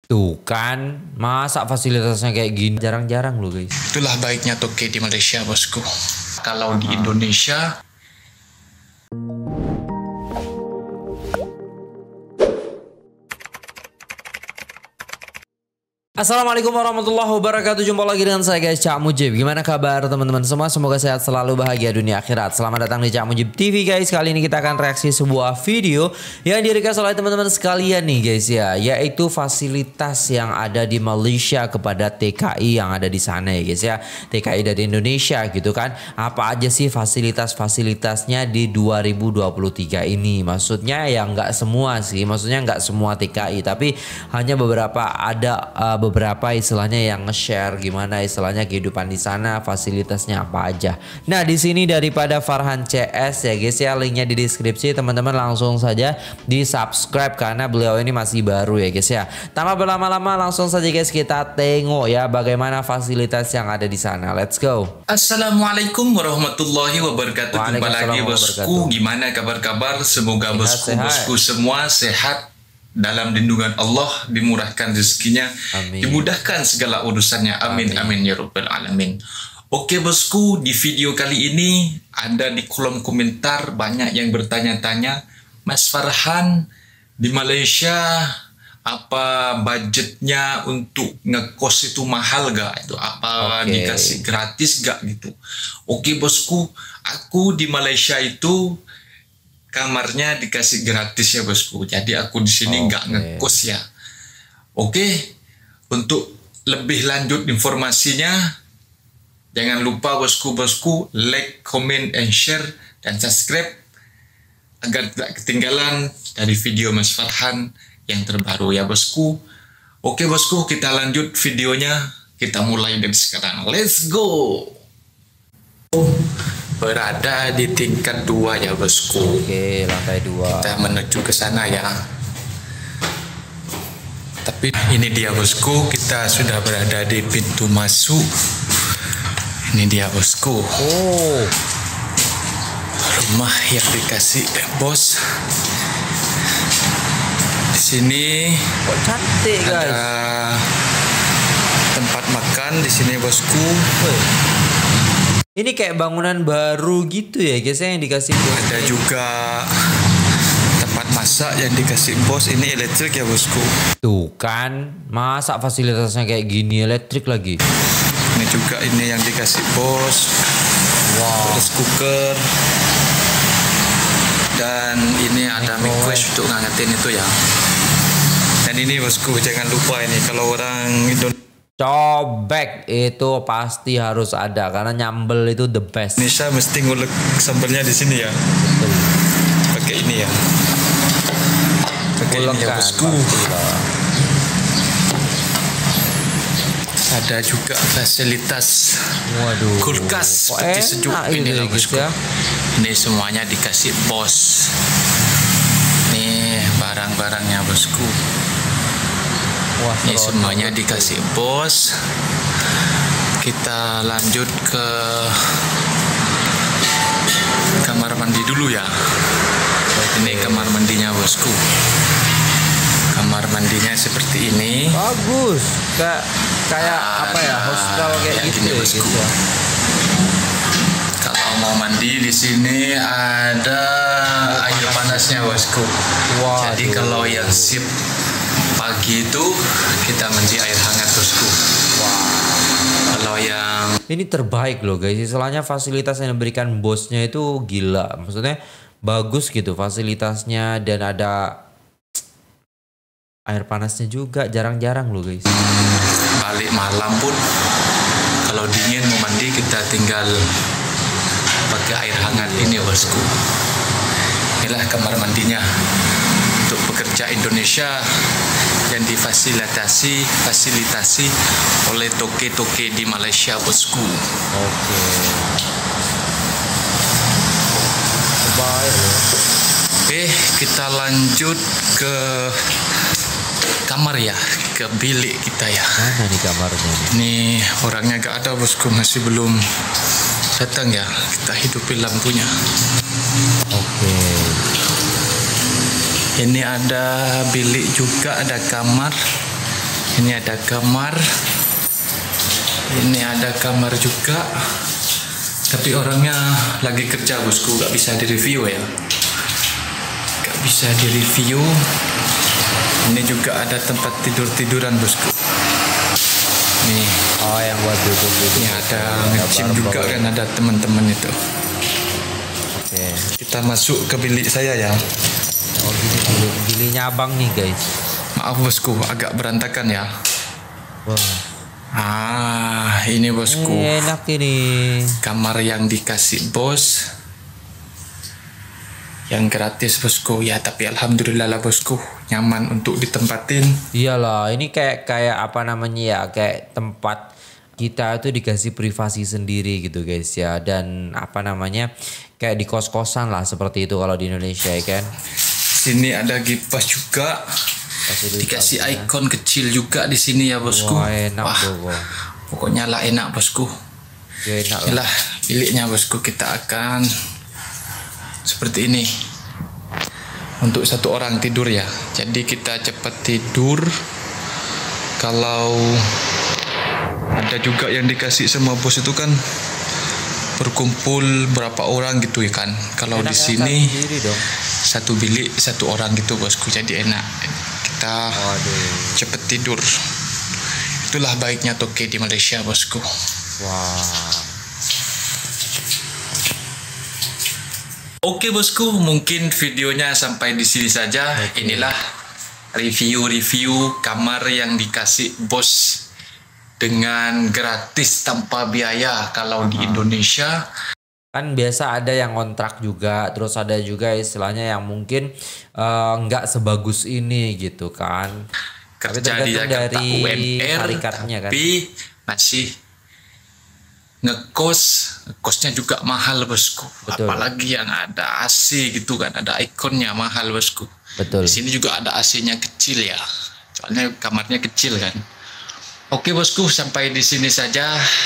Tuh kan, masa fasilitasnya kayak gini jarang-jarang loh guys. Itulah baiknya toke di Malaysia bosku. Kalau di Indonesia Assalamualaikum warahmatullahi wabarakatuh. Jumpa lagi dengan saya guys, Cak Mujib. Gimana kabar teman-teman semua? Semoga sehat selalu, bahagia dunia akhirat. Selamat datang di Cak Mujib TV guys. Kali ini kita akan reaksi sebuah video yang di-request oleh teman-teman sekalian nih guys ya, yaitu fasilitas yang ada di Malaysia kepada TKI yang ada di sana ya guys ya. TKI dari Indonesia gitu kan. Apa aja sih fasilitas-fasilitasnya di 2023 ini? Maksudnya ya nggak semua sih. Maksudnya nggak semua TKI, tapi hanya beberapa beberapa istilahnya yang nge-share gimana istilahnya kehidupan di sana, fasilitasnya apa aja. Nah, di sini daripada Farhan CS ya guys ya, linknya di deskripsi. Teman-teman langsung saja di-subscribe karena beliau ini masih baru ya guys ya. Tanpa berlama-lama langsung saja guys kita tengok ya bagaimana fasilitas yang ada di sana. Let's go. Assalamualaikum warahmatullahi wabarakatuh. Jumpa lagi bosku. Gimana kabar-kabar? Semoga bosku semua sehat, dalam lindungan Allah, dimurahkan rezekinya, dimudahkan segala urusannya. Amin, amin ya rabbal alamin. Oke bosku, di video kali ini ada di kolom komentar banyak yang bertanya-tanya, Mas Farhan di Malaysia apa budgetnya untuk ngekos itu mahal gak? Itu apa dikasih gratis gak gitu? Oke bosku, aku di Malaysia itu kamarnya dikasih gratis ya bosku. Jadi aku di sini nggak ngekos ya. Oke, untuk lebih lanjut informasinya, jangan lupa bosku like, comment, and share dan subscribe agar tidak ketinggalan dari video Mas Farhan yang terbaru ya bosku. Oke bosku, kita lanjut videonya. Kita mulai dari sekarang. Let's go. Berada di tingkat 2 ya bosku. Oke, lantai 2. Kita menuju ke sana ya. Tapi ini dia bosku, kita sudah berada di pintu masuk. Ini dia bosku. Oh, rumah yang dikasih bos. Di sini kok cantik guys. Ada tempat makan di sini bosku. Ini kayak bangunan baru gitu ya guys yang dikasih bos. Ada juga tempat masak yang dikasih bos. Ini elektrik ya bosku. Tuh kan, masa fasilitasnya kayak gini, elektrik lagi. Ini juga ini yang dikasih bos. Wow. Terus cooker. Dan ini ada microwave untuk ngangetin itu ya. Dan ini bosku, jangan lupa ini kalau orang Indonesia cobek itu pasti harus ada karena nyambel itu the best. Indonesia mesti ngulek sambelnya di sini ya. Betul. Pakai ini ya. Pakai ini ya bosku. Ada juga fasilitas kulkas seperti sejuk ini lah bosku. Ya. Ini semuanya dikasih bos. Nih barang-barangnya bosku. Wah, ini semuanya dikasih bos. Kita lanjut ke kamar mandi dulu ya. Ini kamar mandinya bosku. Kamar mandinya seperti ini. Bagus. Kayak apa ya? Hostel kayak gitu ya, bosku. Ya. Kalau mau mandi di sini ada air panasnya bosku. Jadi kalau yang sip pagi itu kita mandi air hangat bosku. Kalau yang ini terbaik loh guys. Istilahnya fasilitas yang diberikan bosnya itu gila. Maksudnya bagus gitu fasilitasnya dan ada air panasnya juga. Jarang-jarang loh guys. Balik malam pun kalau dingin mau mandi kita tinggal pakai air hangat ini bosku. Inilah kamar mandinya untuk pekerja Indonesia yang difasilitasi oleh toke-toke di Malaysia bosku. Oke. Baik. Oke, kita lanjut ke kamar ya, ke bilik kita ya. Mana nih kamarnya? Ini orangnya gak ada bosku, masih belum datang ya. Kita hidupin lampunya. Oke. Ini ada bilik juga, ada kamar. Ini ada kamar. Ini ada kamar juga. Tapi orangnya lagi kerja bosku, gak bisa direview ya. Gak bisa direview. Ini juga ada tempat tidur-tiduran bosku. Nih. Oh, yang buat duduk-duduk. Ini ada ngecim juga kan, ada teman-teman itu. Oke. Kita masuk ke bilik saya ya. Oh, gini biliknya abang nih guys. Maaf bosku, agak berantakan ya. Wah. Ini bosku. Enak ini. Kamar yang dikasih bos. Yang gratis bosku. Ya tapi alhamdulillah lah bosku. Nyaman untuk ditempatin. Iyalah, ini kayak apa namanya ya, kayak tempat kita itu dikasih privasi sendiri gitu guys ya. Dan apa namanya, kayak di kos-kosan lah seperti itu kalau di Indonesia ya kan. Sini ada kipas juga. Dikasih ikon kecil juga di sini ya bosku. Wah, enak. Wah, pokoknya lah enak bosku. Ya, enak lah. Biliknya bosku, kita akan seperti ini. Untuk satu orang tidur ya. Jadi kita cepat tidur. Kalau ada juga yang dikasih sama bos itu kan berkumpul berapa orang gitu ya kan. Kalau di sini satu bilik satu orang gitu bosku, jadi enak. Kita cepet tidur. Itulah baiknya toke di Malaysia bosku. Wah. Oke bosku, mungkin videonya sampai di sini saja. Inilah review kamar yang dikasih bos dengan gratis tanpa biaya kalau di Indonesia. Kan biasa ada yang kontrak juga, terus ada juga istilahnya yang mungkin nggak sebagus ini gitu kan. Kerja di Jakarta dari UMR, kan? tapi masih ngekosnya juga mahal bosku. Betul. Apalagi yang ada AC gitu kan, ada ikonnya mahal bosku. Betul. Di sini juga ada AC-nya kecil ya, soalnya kamarnya kecil kan. Oke bosku, sampai di sini saja.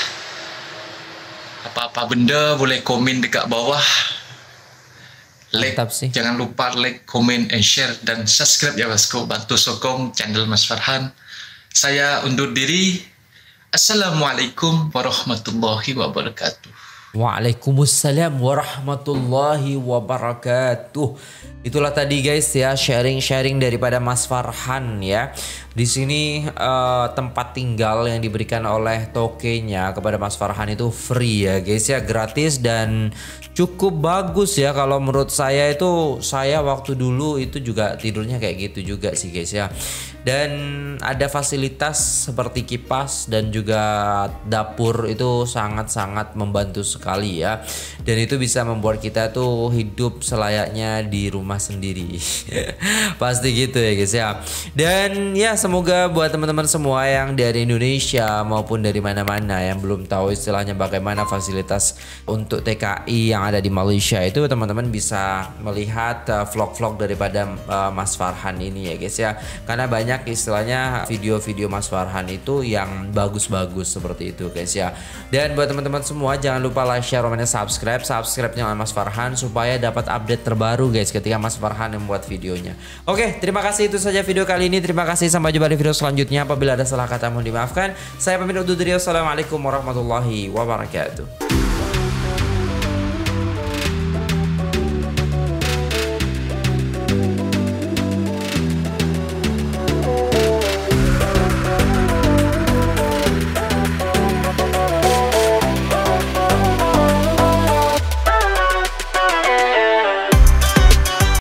Apa-apa benda boleh komen dekat bawah. Like, jangan lupa like, comment, and share, dan subscribe ya bosku. Bantu sokong channel Mas Farhan. Saya undur diri. Assalamualaikum warahmatullahi wabarakatuh. Waalaikumsalam warahmatullahi wabarakatuh. Itulah tadi guys ya, sharing daripada Mas Farhan ya. Di sini tempat tinggal yang diberikan oleh tokenya kepada Mas Farhan itu free ya guys ya, gratis dan cukup bagus ya. Kalau menurut saya itu, saya waktu dulu itu juga tidurnya kayak gitu juga sih guys ya. Dan ada fasilitas seperti kipas dan juga dapur, itu sangat-sangat membantu sekali ya. Dan itu bisa membuat kita tuh hidup selayaknya di rumah sendiri. Pasti gitu ya guys ya. Dan ya semoga buat teman-teman semua yang dari Indonesia maupun dari mana-mana yang belum tahu istilahnya bagaimana fasilitas untuk TKI yang ada di Malaysia itu, teman-teman bisa melihat vlog-vlog daripada Mas Farhan ini ya guys ya. Karena banyak istilahnya video-video Mas Farhan itu yang bagus-bagus seperti itu guys ya. Dan buat teman-teman semua jangan lupa like, share, komen, dan subscribe-nya Mas Farhan supaya dapat update terbaru guys ketika Mas Farhan membuat videonya. Oke, terima kasih, itu saja video kali ini. Terima kasih, sampai jumpa di video selanjutnya. Apabila ada salah kata mohon dimaafkan. Saya pamit undur diri. Wassalamualaikum warahmatullahi wabarakatuh.